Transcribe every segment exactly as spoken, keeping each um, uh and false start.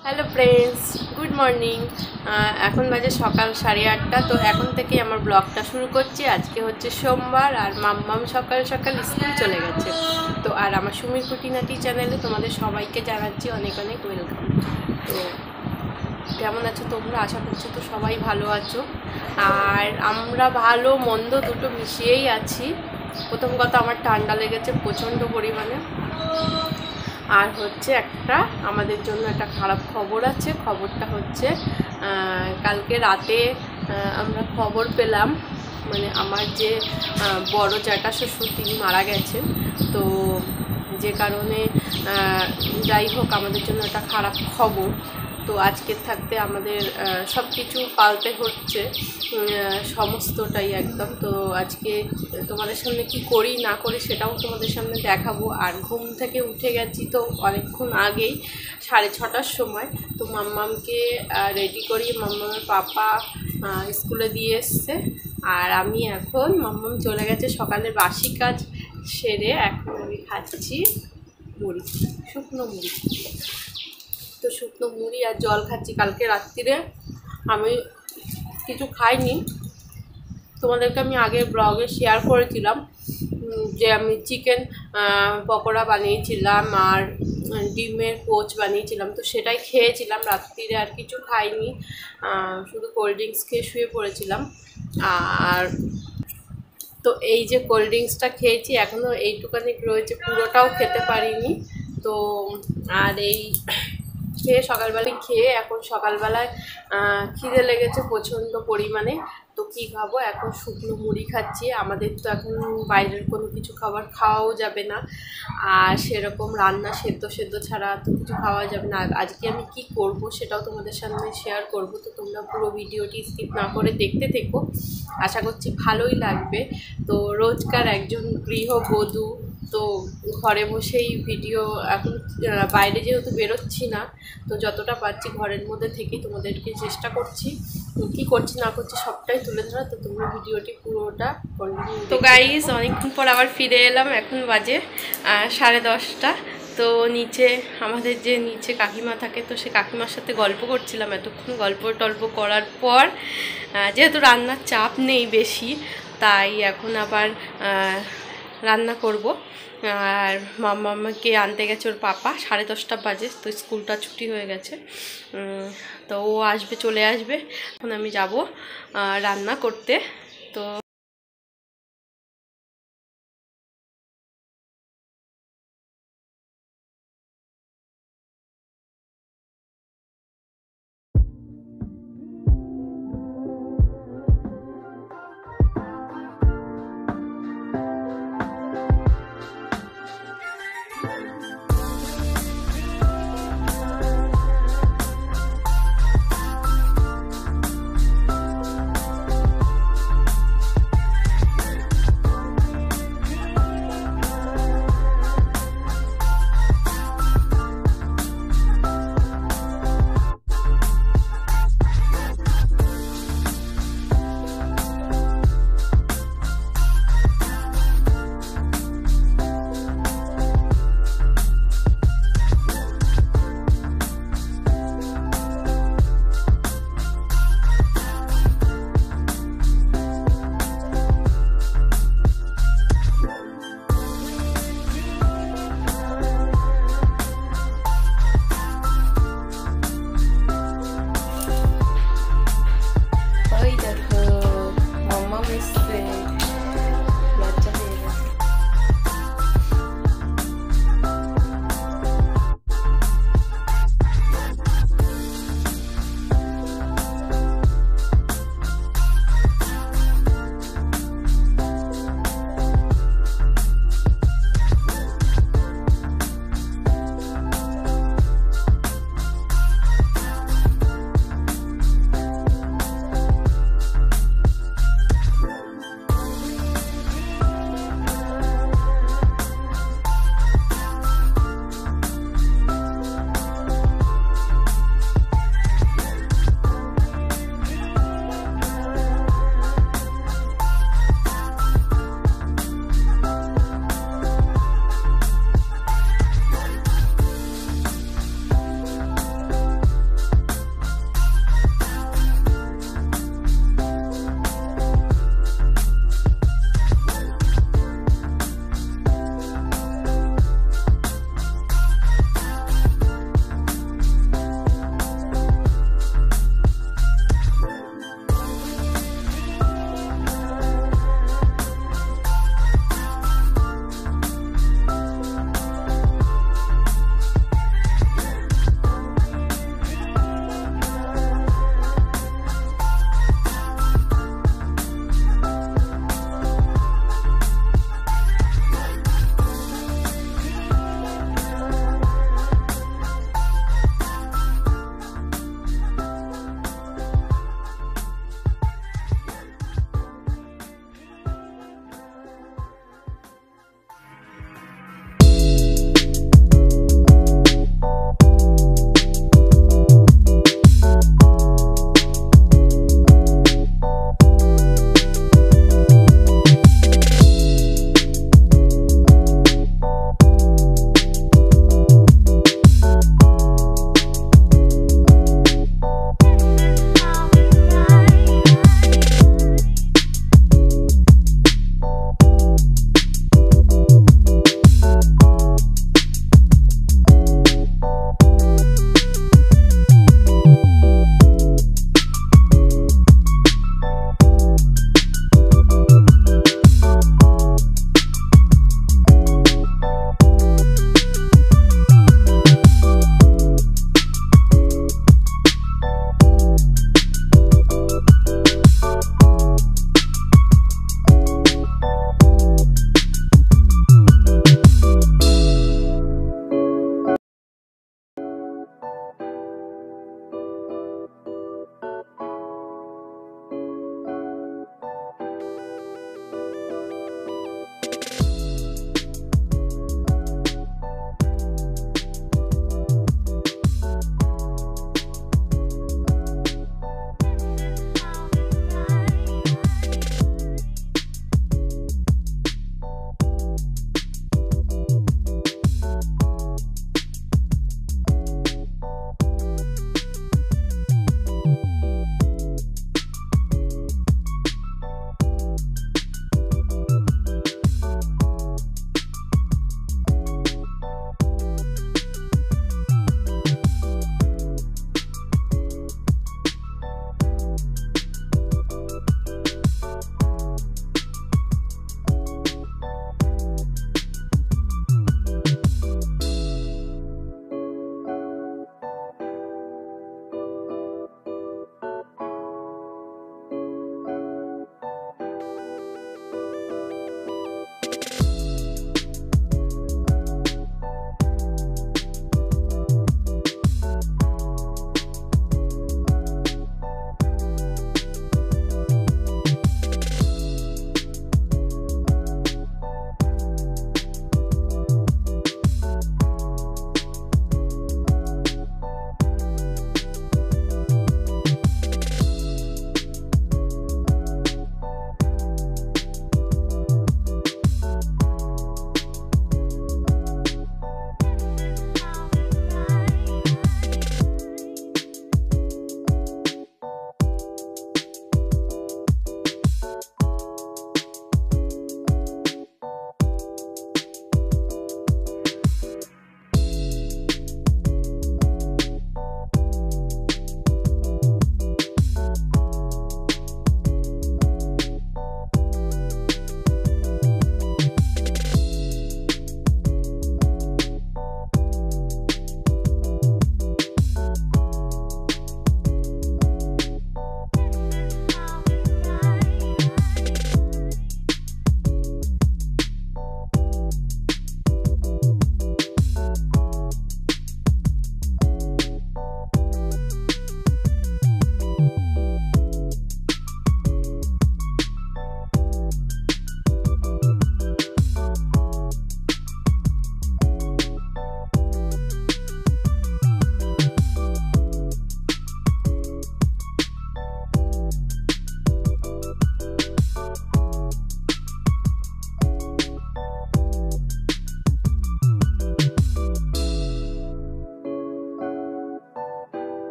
Hello friends, good morning. এখন বাজে সকাল সাড়ে আটটা। তো এখন থেকেই আমার ব্লগটা শুরু করছি। আজকে হচ্ছে সোমবার আর মাম্মাম সকাল সকাল স্কুল চলে গেছে। তো আর আমার সুমির খুঁটিনাটি চ্যানেলে তোমাদের সবাইকে জানাচ্ছি অনেক অনেক ওয়েলকাম। তো কেমন আছো তোমরা? আশা করছি তো সবাই ভালো আছো। আর আমরা ভালো মন্দ দুটো মিশিয়েই আছি। প্রথম কথা, আমার ঠান্ডা লেগেছে প্রচণ্ড পরিমাণে। আর হচ্ছে একটা আমাদের জন্য একটা খারাপ খবর আছে। খবরটা হচ্ছে কালকে রাতে আমরা খবর পেলাম, মানে আমার যে বড় জ্যাঠা শ্বশুর তিনি মারা গেছেন। তো যে কারণে যাই হোক আমাদের জন্য একটা খারাপ খবর। তো আজকের থাকতে আমাদের সব কিছু পাল্টে হচ্ছে, সমস্তটাই একদম। তো আজকে তোমাদের সামনে কি করি না করি সেটাও তোমাদের সামনে দেখাবো। আর ঘুম থেকে উঠে গেছি তো অনেকক্ষণ আগেই, সাড়ে ছটার সময়। তো মাম্মামকে রেডি করি, মাম্মামের পাপা স্কুলে দিয়ে এসছে। আর আমি এখন, মাম্মাম চলে গেছে সকালের বাসি কাজ সেরে, এখন আমি খাচ্ছি মুড়ি, শুকনো মুড়ি। তো শুকনো মুড়ি আর জল খাচ্ছি। কালকে রাত্রিরে আমি কিছু খাইনি, তোমাদেরকে আমি আগের ব্লগে শেয়ার করেছিলাম যে আমি চিকেন পকোড়া বানিয়েছিলাম আর ডিমের পোচ বানিয়েছিলাম। তো সেটাই খেয়েছিলাম রাত্রিরে, আর কিছু খাইনি, শুধু কোল্ড ড্রিঙ্কস খেয়ে শুয়ে পড়েছিলাম। আর তো এই যে কোল্ড ড্রিঙ্কসটা খেয়েছি, এখনও এইটুকানি রয়েছে, পুরোটাও খেতে পারিনি। তো আর এই খেয়ে সকালবেলায় খেয়ে এখন সকালবেলায় খিদে লেগেছে প্রচণ্ড পরিমাণে। তো কী খাবো, এখন শুকনো মুড়ি খাচ্ছি। আমাদের তো এখন বাইরের কোনো কিছু খাবার খাওয়াও যাবে না, আর সেরকম রান্না সেদ্ধ সেদ্ধ ছাড়া তো কিছু খাওয়া যাবে না। আজকে আমি কি করব সেটাও তোমাদের সামনে শেয়ার করব। তো তোমরা পুরো ভিডিওটি স্কিপ না করে দেখতে থেকো, আশা করছি ভালোই লাগবে। তো রোজকার একজন গৃহবধূ, তো ঘরে বসেই ভিডিও, এখন বাইরে যেহেতু বেরোচ্ছি না, তো যতটা পারছি ঘরের মধ্যে থেকেই তোমাদেরকে চেষ্টা করছি, কি করছি না করছি সবটাই তুলে ধরা। তো তোমরা ভিডিওটি পুরোটা কন্টিনিউ। তো গাইস, অনেকক্ষণ পর আবার ফিরে এলাম। এখন বাজে সাড়ে দশটা। তো নিচে আমাদের যে নিচে কাকিমা থাকে, তো সে কাকিমার সাথে গল্প করছিলাম এতক্ষণ। গল্প টল্প করার পর যেহেতু রান্নার চাপ নেই বেশি, তাই এখন আবার রান্না করব। আর মাম্মাকে আনতে গেছে ওর পাপা, সাড়ে দশটা বাজে, তো স্কুলটা ছুটি হয়ে গেছে। তো ও আসবে, চলে আসবে, এখন আমি যাব রান্না করতে। তো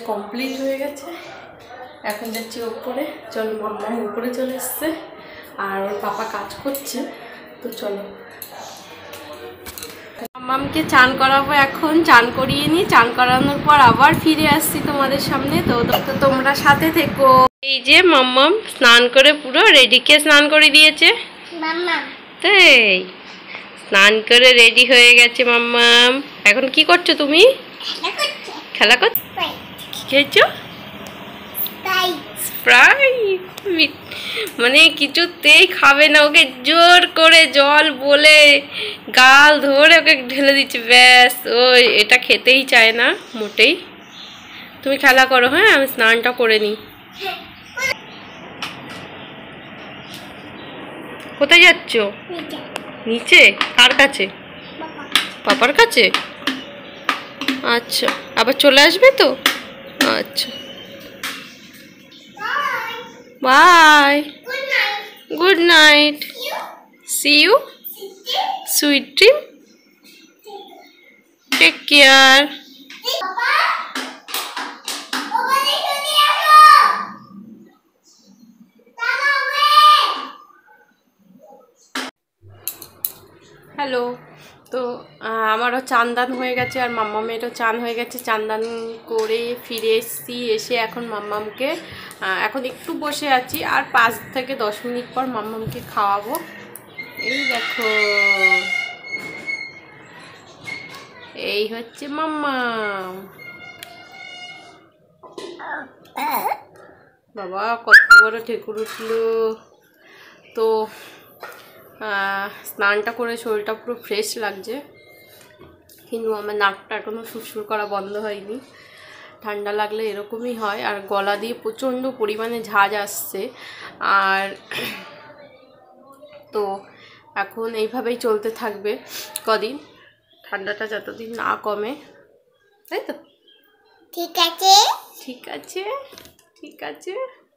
কমপ্লিট হয়ে গেছে। এখন যাচ্ছি উপরে। চলো, মাম্মা উপরে চলে এসছে আর ওর পাপা কাজ করছে। তো চলো, মাম্মামকে চান করাবো। এখন চান করিয়ে নিই, চান করানোর পর আবার ফিরে আসছি তোমাদের সামনে। তো তো তোমরা সাথে থেকো। এই যে মাম্মাম স্নান করে পুরো রেডি। কে স্নান করে দিয়েছে? মাম্মাম। তাই স্নান করে রেডি হয়ে গেছে মাম্মাম। এখন কি করছো তুমি? খেলা করছো। কি খেয়েছো? স্প্রাইট। মানে কিছুতেই খাবে না, ওকে জোর করে জল বলে গাল ধরে ওকে ঢেলে দিচ্ছে, ব্যাস ও এটা খেতেই চায় না মোটেই। তুমি খেলা করো, হ্যাঁ আমি স্নানটা করে নিই। কোথায় যাচ্ছ? নিচে। কার কাছে? পাপার কাছে। আচ্ছা, আবার চলে আসবে তো? আচ্ছা, bye, good night, see you, sweet dream, take care. Hello. তো আমারও চান্দান হয়ে গেছে আর মাম্মামেরও চান হয়ে গেছে। চান্দান করে ফিরে এসেছি। এসে এখন মাম্মামকে এখন একটু বসে আছি, আর পাঁচ থেকে দশ মিনিট পর মাম্মামকে খাওয়াবো। এই দেখো, এই হচ্ছে মাম্মাম। বাবা কত বড় ঠেকুর উঠলো। তো স্নানটা করে শরীরটা পুরো ফ্রেশ লাগছে, কিন্তু আমার নাকটা এখনও সুরসুর করা বন্ধ হয়নি। ঠান্ডা লাগলে এরকমই হয়, আর গলা দিয়ে প্রচণ্ড পরিমাণে ঝাঁজ আসছে। আর তো এখন এইভাবেই চলতে থাকবে কদিন, ঠান্ডাটা যতদিন না কমে, তাই তো? ঠিক আছে, ঠিক আছে, ঠিক আছে।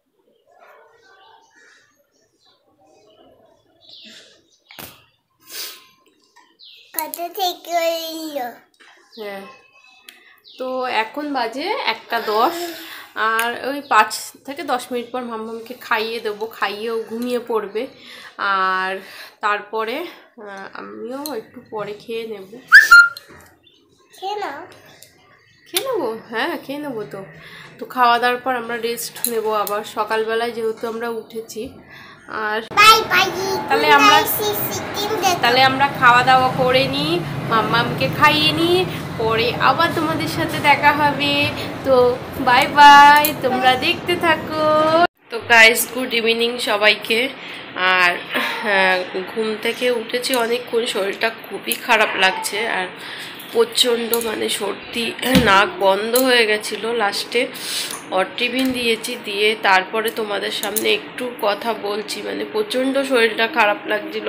হ্যাঁ, তো এখন বাজে একটা দশ, আর ওই পাঁচ থেকে দশ মিনিট পর মাম্মামকে খাইয়ে দেবো, খাইয়েও ঘুমিয়ে পড়বে। আর তারপরে আমিও একটু পরে খেয়ে নেব। খেয়ে নাও, খেয়ে নেবো, হ্যাঁ খেয়ে নেবো। তো তো খাওয়া দাওয়ার পর আমরা রেস্ট নেব আবার সকালবেলায়, যেহেতু আমরা উঠেছি। আর তাহলে আমরা তাহলে আমরা খাওয়া দাওয়া করে নিই, মাম্মামকে খাইয়ে নিই, পরে আবার তোমাদের সাথে দেখা হবে। তো বাই বাই, তোমরা দেখতে থাকো। তো গাইস, গুড ইভিনিং সবাইকে। আর ঘুম থেকে উঠেছি অনেকক্ষণ, শরীরটা খুবই খারাপ লাগছে, আর প্রচণ্ড মানে সর্দি, নাক বন্ধ হয়ে গেছিলো। লাস্টে অট্রিবিন দিয়েছি, দিয়ে তারপরে তোমাদের সামনে একটু কথা বলছি। মানে প্রচণ্ড শরীরটা খারাপ লাগছিল।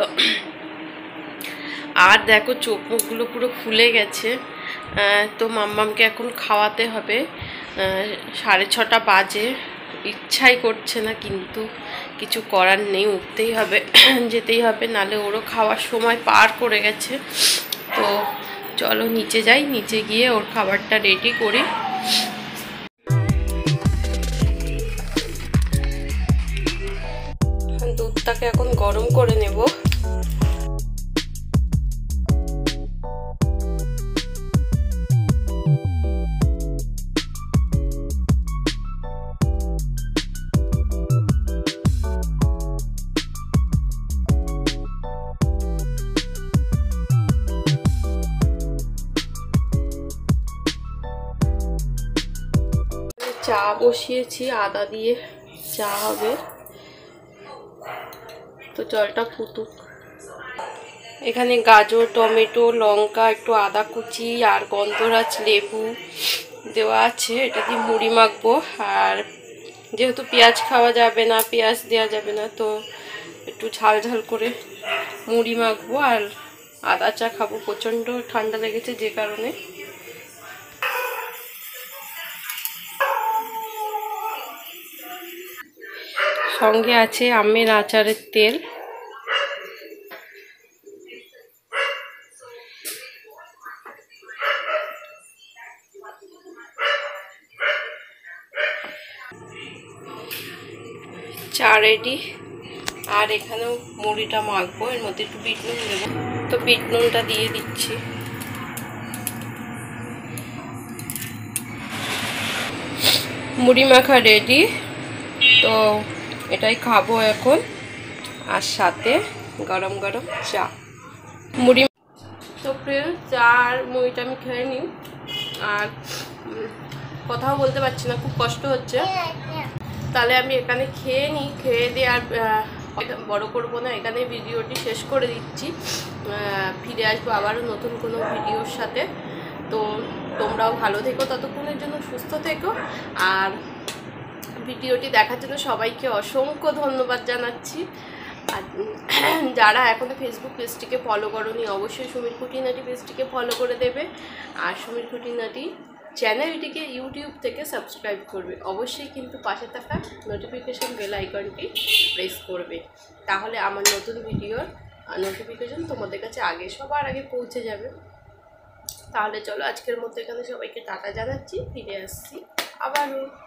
আর দেখো চোখ মুখগুলো পুরো ফুলে গেছে। তো মাম্মামকে এখন খাওয়াতে হবে। সাড়ে ছটা বাজে, ইচ্ছাই করছে না, কিন্তু কিছু করার নেই, উঠতেই হবে, যেতেই হবে, নালে ওরও খাওয়ার সময় পার করে গেছে। তো চলো নিচে যাই, নিচে গিয়ে ওর খাবারটা রেডি করি। দুধটাকে এখন গরম করে নেব। চা বসিয়েছি, আদা দিয়ে চা হবে। তো জলটা ফুটুক। এখানে গাজর, টমেটো, লঙ্কা, একটু আদা কুচি আর গন্ধরাজ লেবু দেওয়া আছে। এটা দিয়ে মুড়ি মাখবো। আর যেহেতু পেঁয়াজ খাওয়া যাবে না, পেঁয়াজ দেওয়া যাবে না, তো একটু ঝাল ঝাল করে মুড়ি মাখবো আর আদা চা খাবো। প্রচণ্ড ঠান্ডা লেগেছে যে কারণে। সঙ্গে আছে আমের আচারের তেল। চা রেডি। আর এখানেও মুড়িটা মাখবো, এর মধ্যে একটু বিট নুন দেবো, তো বিট নুনটা দিয়ে দিচ্ছি। মুড়ি মাখা রেডি, তো এটাই খাবো এখন, আর সাথে গরম গরম চা। মুড়ি তো প্রিয় চা আর মুড়িটা আমি খেয়ে নিই, আর কথাও বলতে পারছি না, খুব কষ্ট হচ্ছে। তাহলে আমি এখানে খেয়ে নিই, খেয়ে দিয়ে আর বড় করবো না, এখানে ভিডিওটি শেষ করে দিচ্ছি। ফিরে আসবো আবারও নতুন কোনো ভিডিওর সাথে। তো তোমরাও ভালো থেকো, ততক্ষণের জন্য সুস্থ থেকো। আর ভিডিওটি দেখার জন্য সবাইকে অসংখ্য ধন্যবাদ জানাচ্ছি। আর যারা এখনও ফেসবুক পেজটিকে ফলো করোনি, অবশ্যই সুমির খুঁটিনাটি পেজটিকে ফলো করে দেবে। আর সুমির খুঁটিনাটি চ্যানেলটিকে ইউটিউব থেকে সাবস্ক্রাইব করবে। অবশ্যই কিন্তু পাশে থাকা নোটিফিকেশান বেল আইকনটি প্রেস করবে, তাহলে আমার নতুন ভিডিওর নোটিফিকেশান তোমাদের কাছে আগে সবার আগে পৌঁছে যাবে। তাহলে চলো আজকের মতো এখানে সবাইকে টাটা জানাচ্ছি, ফিরে আসছি আবারও।